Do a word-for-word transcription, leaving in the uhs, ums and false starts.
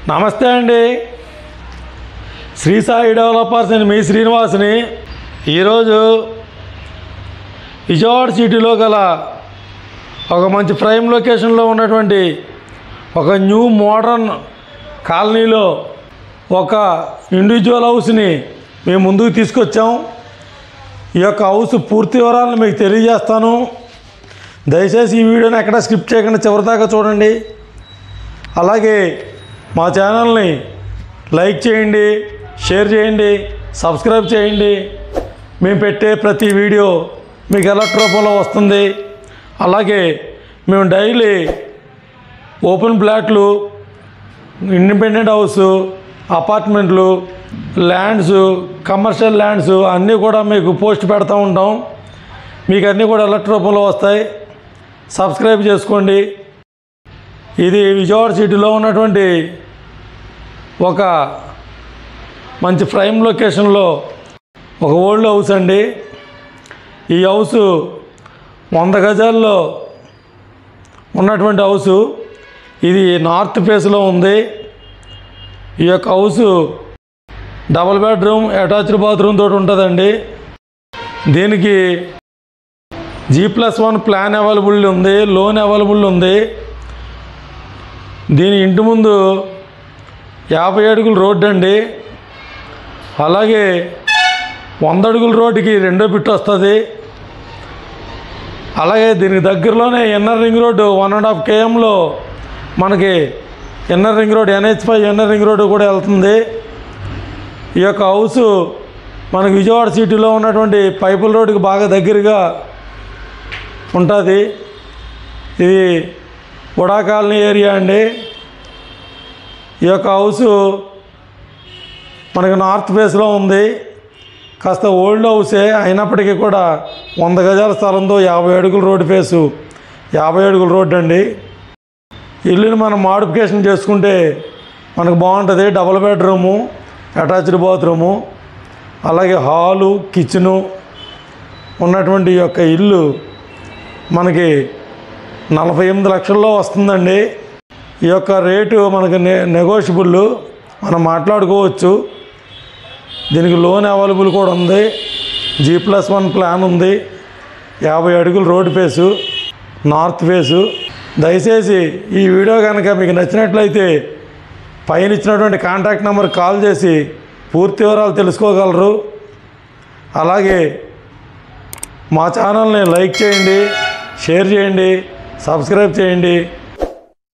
నమస్తే అండి. శ్రీ సాయి డెవలపర్స్ అని మీ శ్రీనివాస్ని. ఈరోజు విజయవాడ సిటీలో గల ఒక మంచి ప్రైమ్ లొకేషన్లో ఉన్నటువంటి ఒక న్యూ మోడర్న్ కాలనీలో ఒక ఇండివిజువల్ హౌస్ని మేము ముందుకు తీసుకొచ్చాం. ఈ యొక్క హౌస్ పూర్తి వివరాలను మీకు తెలియజేస్తాను. దయచేసి ఈ వీడియోని ఎక్కడ స్కిప్ చేయకుండా చివరిదాకా చూడండి. అలాగే మా ఛానల్ని లైక్ చేయండి, షేర్ చేయండి, సబ్స్క్రైబ్ చేయండి. మేము పెట్టే ప్రతి వీడియో మీకు అలర్ట్ రూపంలో వస్తుంది. అలాగే మేము డైలీ ఓపెన్ ప్లాట్లు, ఇండిపెండెంట్ హౌస్, అపార్ట్మెంట్లు, ల్యాండ్స్, కమర్షియల్ ల్యాండ్స్ అన్నీ కూడా మీకు పోస్ట్ పెడతా ఉంటాం. మీకు అన్నీ కూడా అలర్ట్ రూపంలో వస్తాయి. సబ్స్క్రైబ్ చేసుకోండి. ఇది విజయవాడ సిటీలో ఉన్నటువంటి ఒక మంచి ప్రైమ్ లొకేషన్లో ఒక ఓల్డ్ హౌస్ అండి. ఈ హౌస్ వంద గజాల్లో ఉన్నటువంటి హౌసు. ఇది నార్త్ ఫేస్లో ఉంది. ఈ యొక్క house double bedroom attached bathroom తోటి ఉంటుందండి. దీనికి G plus one plan available ఉంది, లోన్ అవైలబుల్ ఉంది. దీని ఇంటి ముందు యాభై అడుగుల రోడ్డు అండి. అలాగే వంద అడుగుల రోడ్డుకి రెండో బిట్ వస్తుంది. అలాగే దీనికి దగ్గరలోనే inner ring road one and half కేఎంలో మనకి inner ring road NH five inner ring road కూడా వెళ్తుంది. ఈ యొక్క హౌస్ మనకి విజయవాడ సిటీలో ఉన్నటువంటి పైపుల రోడ్డుకి బాగా దగ్గరగా ఉంటుంది. ఇది బుడా కాలనీ ఏరియా అండి. ఈ యొక్క హౌస్ మనకి నార్త్ ఫేస్లో ఉంది. కాస్త ఓల్డ్ హౌసే అయినప్పటికీ కూడా వంద గజాల స్థలంతో యాభై అడుగుల రోడ్డు ఫేసు, యాభై అడుగుల రోడ్డు అండి. ఇల్లుని మనం మాడిఫికేషన్ చేసుకుంటే మనకు బాగుంటుంది. డబుల్ బెడ్రూము, అటాచ్డ్ బాత్రూము, అలాగే హాలు, కిచెను ఉన్నటువంటి ఈ యొక్క ఇల్లు మనకి నలభై ఎనిమిది లక్షల్లో వస్తుందండి. ఈ యొక్క రేటు మనకి నె నెగోషియబుల్ మనం మాట్లాడుకోవచ్చు. దీనికి లోన్ అవైలబుల్ కూడా ఉంది. జీ ప్లస్ వన్ ప్లాన్ ఉంది. యాభై అడుగులు రోడ్ ఫేసు, నార్త్ ఫేసు. దయచేసి ఈ వీడియో కనుక మీకు నచ్చినట్లయితే పైన ఇచ్చినటువంటి కాంటాక్ట్ నెంబర్ కాల్ చేసి పూర్తి వివరాలు తెలుసుకోగలరు. అలాగే మా ఛానల్ని లైక్ చేయండి, షేర్ చేయండి, సబ్స్క్రైబ్ చేయండి.